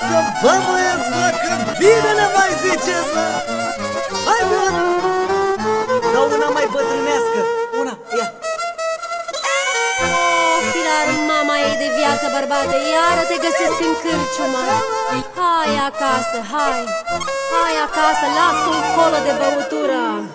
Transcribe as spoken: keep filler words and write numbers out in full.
să băbăiesc, mă, că bine ne mai ziceți, mă. Hai, mă. Dau una mai bătrânească. Una, ia. Oh, firar, mama ei de viață, bărbate, iară te găsesc în cârciumă. Hai acasă, hai. Hai acasă, lasă un colo de băutură.